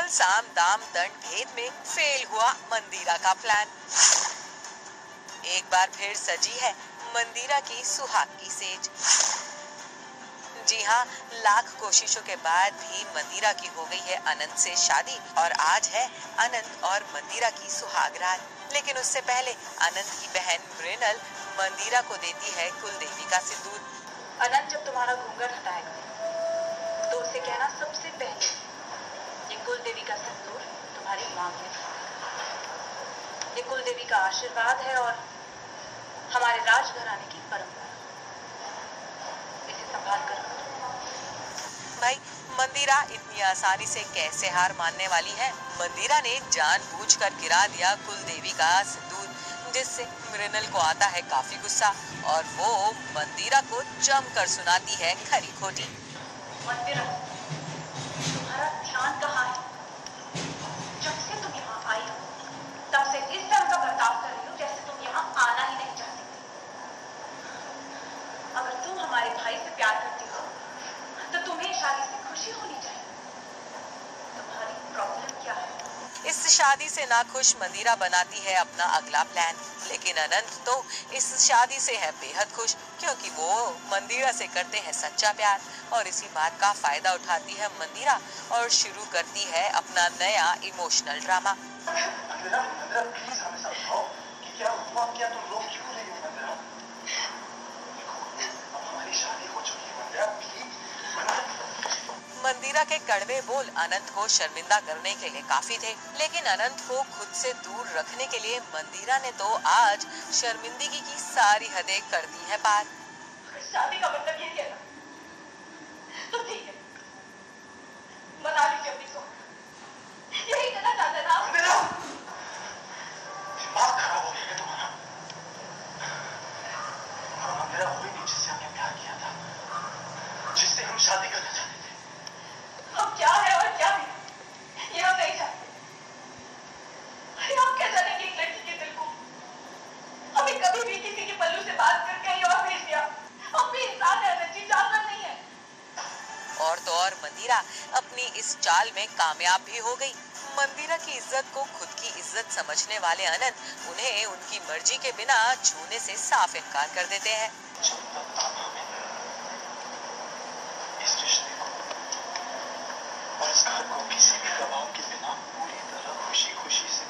दरअसल साम दाम दंड भेद में फेल हुआ मंदिरा का प्लान। एक बार फिर सजी है मंदिरा की सुहाग की सेज। जी हाँ, लाख कोशिशों के बाद भी मंदिरा की हो गई है अनंत से शादी और आज है अनंत और मंदिरा की सुहाग रात। लेकिन उससे पहले अनंत की बहन मृणाल मंदिरा को देती है कुलदेवी का सिंदूर। अनंत जब तुम्हारा घूंघट हटाएगा तो उसे कहना सबसे पहले ये कुलदेवी का सिंदूर तुम्हारी मांग में था। ये कुलदेवी का आशीर्वाद है और हमारे राजघराने की परंपरा। इसे संभाल कर भाई मंदिरा इतनी आसानी से कैसे हार मानने वाली है? मंदिरा ने जानबूझकर गिरा दिया कुलदेवी का सिंदूर, जिससे मृणाल को आता है काफी गुस्सा और वो मंदिरा को जमकर सुनाती है खरी खोटी। मंदिरा, तुम्हारा ध्यान कहाँ है? जब से तुम यहाँ आई हो तब से इस तरह का बर्ताव कर रही हो जैसे तुम यहाँ आना ही नहीं चाहती। अगर तुम हमारे भाई से प्यार करती हो तो तुम्हें शादी से खुशी होनी चाहिए। तुम्हारी प्रॉब्लम क्या है? इस शादी से नाखुश मंदिरा बनाती है अपना अगला प्लान, लेकिन अनंत तो इस शादी से है बेहद खुश क्योंकि वो मंदिरा से करते हैं सच्चा प्यार और इसी बात का फायदा उठाती है मंदिरा और शुरू करती है अपना नया इमोशनल ड्रामा। मंदिरा, प्लीज हमें समझाओ कि क्या हुआ, क्या तुम रो क्यों रही हो मंदिरा? अब हमारी शादी हो चुकी है मंदिरा, प्लीज। मंदिरा के कड़वे बोल अनंत को शर्मिंदा करने के लिए काफी थे, लेकिन अनंत को खुद से दूर रखने के लिए मंदिरा ने तो आज शर्मिंदगी की सारी हदें कर दी है पार। शादी का मतलब ये है ना? तो ठीक है, मना लीजिए अपनी को। यही कहना चाहते ना? मंदिरा, दिमाग खराब हो गया तुम्हारा। मंदिरा वही नहीं जिससे हमने प्यार किया था, जिससे हम शादी करना चाहते थे। अब क्या है और क्या नहीं ये हम नहीं जानते। आप क्या जानेंगे एक लड़की के दिल को? हमें कभी भी किसी के पल्लू से बात करके कहीं और भेज दिया। हम भी इंसान है, अनंत जी, जानवर नहीं है। और तो और मंदिरा अपनी इस चाल में कामयाब भी हो गई। मंदिरा की इज्जत को खुद की इज्जत समझने वाले अनंत उन्हें उनकी मर्जी के बिना छूने से साफ इनकार कर देते हैं। इस रिश्ते को और इस घर को किसी भी दबाव के बिना पूरी तरह खुशी खुशी से